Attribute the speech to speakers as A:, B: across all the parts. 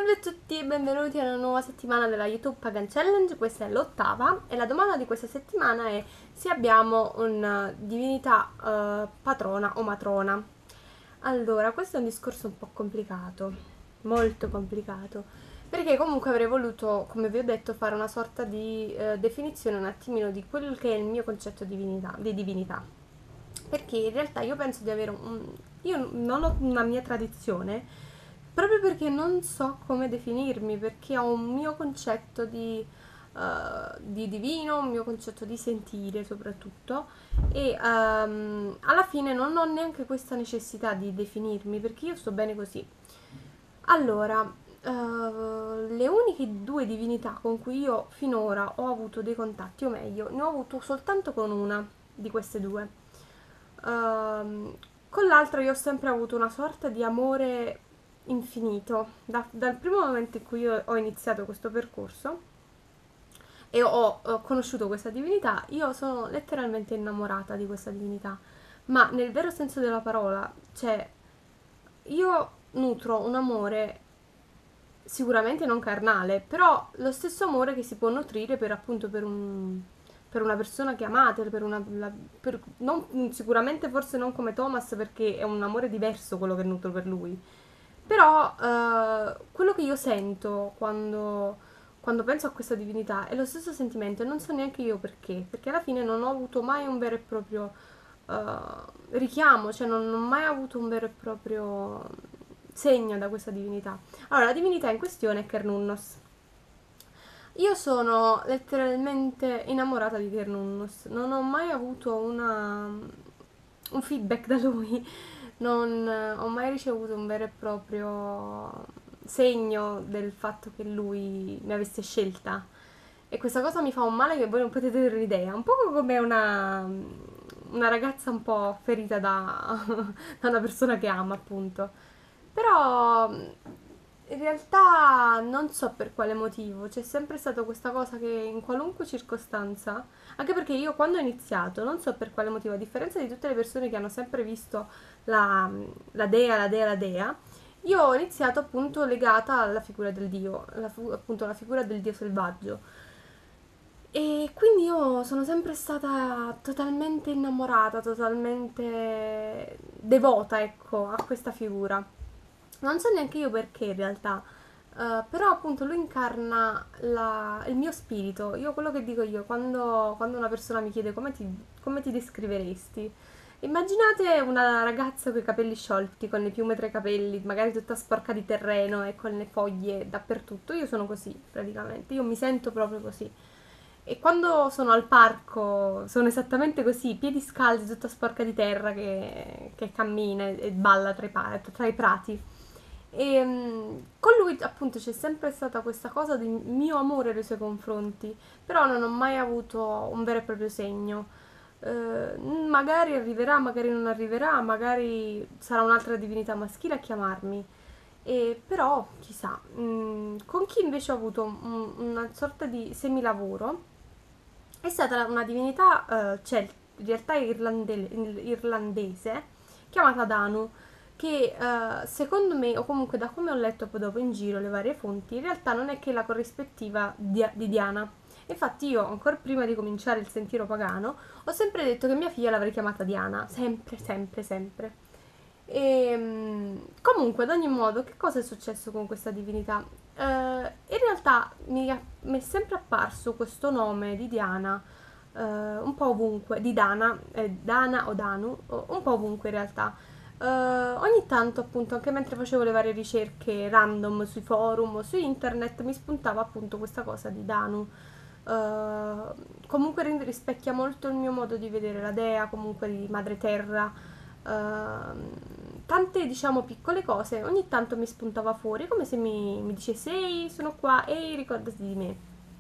A: Salve a tutti e benvenuti a una nuova settimana della YouTube Pagan Challenge. Questa è l'8ª e la domanda di questa settimana è se abbiamo una divinità patrona o matrona. Allora, questo è un discorso un po' complicato, molto complicato, perché comunque avrei voluto, come vi ho detto, fare una sorta di definizione un attimino di quello che è il mio concetto di divinità. Perché in realtà io penso di avere io non ho una mia tradizione, proprio perché non so come definirmi, perché ho un mio concetto di divino, un mio concetto di sentire soprattutto, e alla fine non ho neanche questa necessità di definirmi, perché io sto bene così. Allora, le uniche due divinità con cui io finora ho avuto dei contatti, o meglio, ne ho avuto soltanto con una di queste due. Con l'altra io ho sempre avuto una sorta di amore infinito. Dal primo momento in cui io ho iniziato questo percorso e ho conosciuto questa divinità, io sono letteralmente innamorata di questa divinità. Ma nel vero senso della parola, cioè, io nutro un amore sicuramente non carnale, però lo stesso amore che si può nutrire per appunto per una persona che amate, sicuramente forse non come Thomas perché è un amore diverso quello che nutro per lui, però quello che io sento quando penso a questa divinità è lo stesso sentimento e non so neanche io perché alla fine non ho avuto mai un vero e proprio richiamo, cioè non ho mai avuto un vero e proprio segno da questa divinità. Allora, la divinità in questione è Cernunnos. Io sono letteralmente innamorata di Cernunnos, non ho mai avuto un feedback da lui, non ho mai ricevuto un vero e proprio segno del fatto che lui mi avesse scelta. E questa cosa mi fa un male che voi non potete avere un'idea. Un po' come una ragazza un po' ferita da una persona che ama, appunto. Però in realtà non so per quale motivo, c'è sempre stata questa cosa che in qualunque circostanza, anche perché io quando ho iniziato, non so per quale motivo, a differenza di tutte le persone che hanno sempre visto la dea, la dea, la dea, io ho iniziato appunto legata alla figura del dio, appunto alla figura del dio selvaggio. E quindi io sono sempre stata totalmente innamorata, totalmente devota, ecco, a questa figura. Non so neanche io perché in realtà, però appunto lui incarna il mio spirito. Io quello che dico io, quando una persona mi chiede come ti descriveresti, immaginate una ragazza con i capelli sciolti, con le piume tra i capelli, magari tutta sporca di terreno e con le foglie dappertutto. Io sono così, praticamente. Io mi sento proprio così. E quando sono al parco sono esattamente così, piedi scalzi, tutta sporca di terra che cammina e balla tra i prati. E con lui appunto c'è sempre stata questa cosa di mio amore nei suoi confronti, però non ho mai avuto un vero e proprio segno. Magari arriverà, magari non arriverà, magari sarà un'altra divinità maschile a chiamarmi. Però, chissà, con chi invece ho avuto una sorta di semilavoro è stata una divinità in realtà irlandese, chiamata Danu, che secondo me, o comunque da come ho letto poi dopo in giro le varie fonti, in realtà non è che la corrispettiva di Diana. Infatti io, ancora prima di cominciare il sentiero pagano, ho sempre detto che mia figlia l'avrei chiamata Diana, sempre, sempre, sempre. Comunque, ad ogni modo, che cosa è successo con questa divinità? In realtà mi è sempre apparso questo nome di Diana un po' ovunque, di Dana, Dana o Danu, un po' ovunque in realtà. Ogni tanto, appunto, anche mentre facevo le varie ricerche random sui forum o su internet, mi spuntava appunto questa cosa di Danu. Comunque rispecchia molto il mio modo di vedere la dea, comunque di madre terra. Tante diciamo piccole cose ogni tanto mi spuntava fuori come se mi dicesse ehi sono qua, ehi ricordati di me.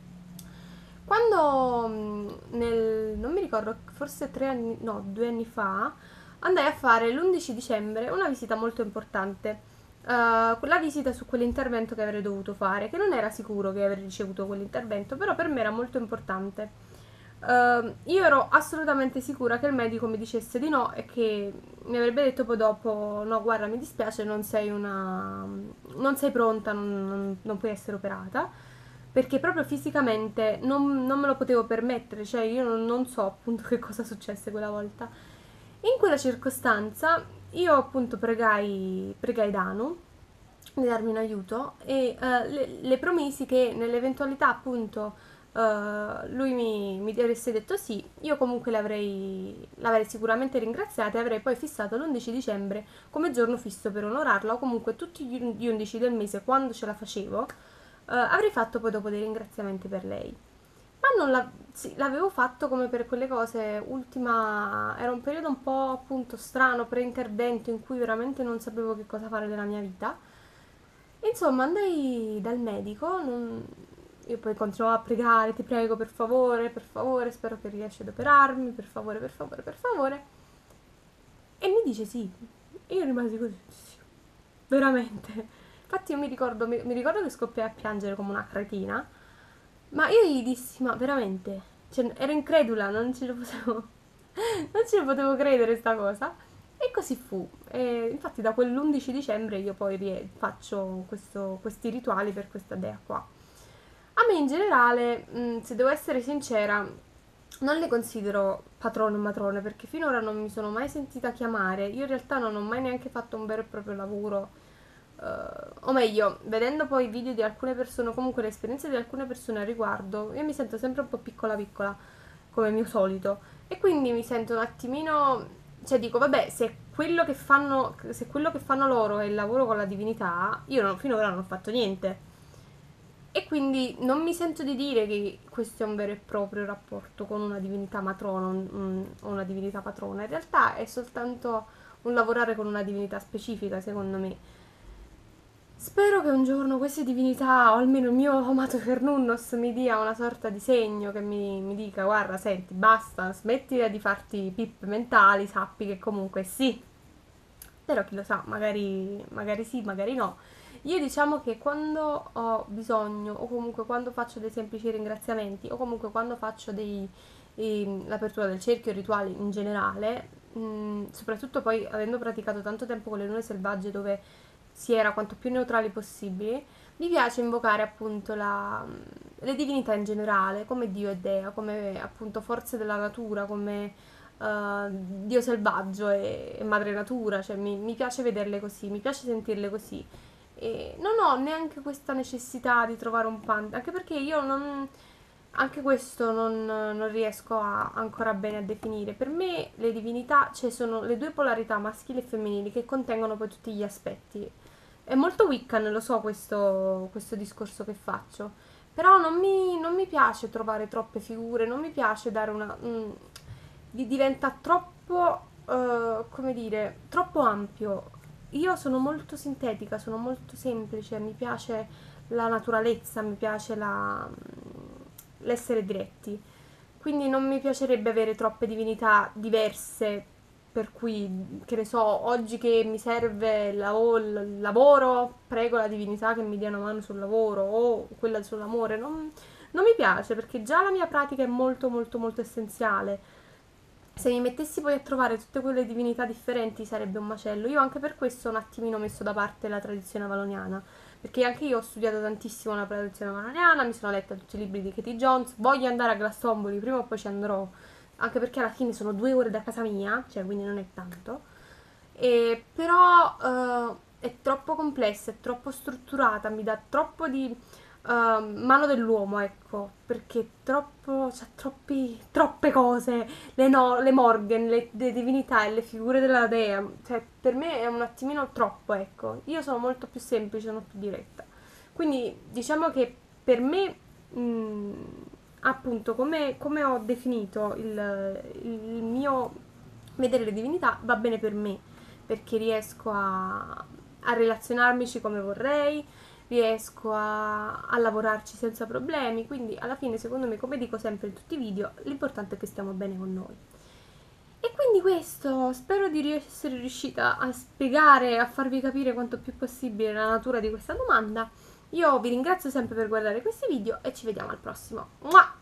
A: Quando non mi ricordo, forse 3 anni, no, 2 anni fa, andai a fare l'11 dicembre una visita molto importante. La visita su quell'intervento che avrei dovuto fare, che non era sicuro che avrei ricevuto quell'intervento, però per me era molto importante. Io ero assolutamente sicura che il medico mi dicesse di no e che mi avrebbe detto poi dopo: no, guarda, mi dispiace, non sei pronta, non puoi essere operata, perché proprio fisicamente non me lo potevo permettere, cioè io non so appunto che cosa successe quella volta. In quella circostanza io appunto pregai Danu di darmi un aiuto e le promisi che nell'eventualità appunto lui mi avesse detto sì, io comunque l'avrei sicuramente ringraziata e avrei poi fissato l'11 dicembre come giorno fisso per onorarla, o comunque tutti gli 11 del mese quando ce la facevo, avrei fatto poi dopo dei ringraziamenti per lei. Ma non la, sì, l'avevo fatto come per quelle cose, era un periodo un po' appunto strano, pre-intervento, in cui veramente non sapevo che cosa fare della mia vita. Insomma, andai dal medico, io poi continuavo a pregare: ti prego, per favore, spero che riesci ad operarmi, per favore, per favore, per favore. E mi dice sì. E io rimasi così, sì, veramente. Infatti io mi ricordo che scoppiai a piangere come una cretina, ma io gli dissi: ma veramente? Cioè, ero incredula, non ce lo potevo credere sta cosa. E così fu. E infatti da quell'11 dicembre io poi faccio questi rituali per questa dea qua. A me in generale, se devo essere sincera, non le considero patrone o matrone, perché finora non mi sono mai sentita chiamare. Io in realtà non ho mai neanche fatto un vero e proprio lavoro. O meglio, vedendo poi i video di alcune persone, o comunque le esperienze di alcune persone al riguardo, io mi sento sempre un po' piccola piccola, come mio solito. E quindi mi sento un attimino, cioè dico, vabbè, se quello che fanno loro è il lavoro con la divinità, io finora non ho fatto niente. E quindi non mi sento di dire che questo è un vero e proprio rapporto con una divinità matrona o una divinità patrona. In realtà è soltanto un lavorare con una divinità specifica, secondo me. Spero che un giorno queste divinità, o almeno il mio amato Cernunnos, mi dia una sorta di segno che mi dica: guarda, senti, basta, smettila di farti pippe mentali, sappi che comunque sì. Però chi lo sa, magari sì, magari no. Io diciamo che quando ho bisogno, o comunque quando faccio dei semplici ringraziamenti, o comunque quando faccio l'apertura del cerchio, rituali in generale, soprattutto poi avendo praticato tanto tempo con le lune selvagge dove si era quanto più neutrali possibili, mi piace invocare appunto le divinità in generale, come Dio e Dea, come appunto forze della natura, come Dio selvaggio e madre natura, cioè mi piace vederle così, mi piace sentirle così. E non ho neanche questa necessità di trovare un pan, anche perché io non, anche questo non riesco ancora bene a definire. Per me le divinità, cioè sono le due polarità maschili e femminili che contengono poi tutti gli aspetti. È molto Wiccan, lo so questo discorso che faccio, però non mi piace trovare troppe figure, non mi piace dare diventa troppo, come dire, troppo ampio. Io sono molto sintetica, sono molto semplice, mi piace la naturalezza, mi piace l'essere diretti. Quindi non mi piacerebbe avere troppe divinità diverse, per cui, che ne so, oggi che mi serve il lavoro, prego la divinità che mi dia una mano sul lavoro, o quella sull'amore. Non mi piace, perché già la mia pratica è molto molto molto essenziale. Se mi mettessi poi a trovare tutte quelle divinità differenti sarebbe un macello. Io anche per questo ho un attimino messo da parte la tradizione avaloniana, perché anche io ho studiato tantissimo la tradizione avaloniana, mi sono letta tutti i libri di Katie Jones, voglio andare a Glastonbury, prima o poi ci andrò, anche perché alla fine sono 2 ore da casa mia, cioè quindi non è tanto. Però è troppo complessa, è troppo strutturata, mi dà troppo di mano dell'uomo, ecco, perché c'ha troppe cose, le Morgan, le divinità e le figure della dea, cioè per me è un attimino troppo, ecco. Io sono molto più semplice, sono più diretta. Quindi diciamo che per me, appunto, come ho definito il mio vedere le divinità, va bene per me, perché riesco a relazionarmici come vorrei, riesco a lavorarci senza problemi, quindi alla fine secondo me, come dico sempre in tutti i video, l'importante è che stiamo bene con noi. E quindi questo, spero di essere riuscita a spiegare, a farvi capire quanto più possibile la natura di questa domanda. Io vi ringrazio sempre per guardare questi video e ci vediamo al prossimo. Mua!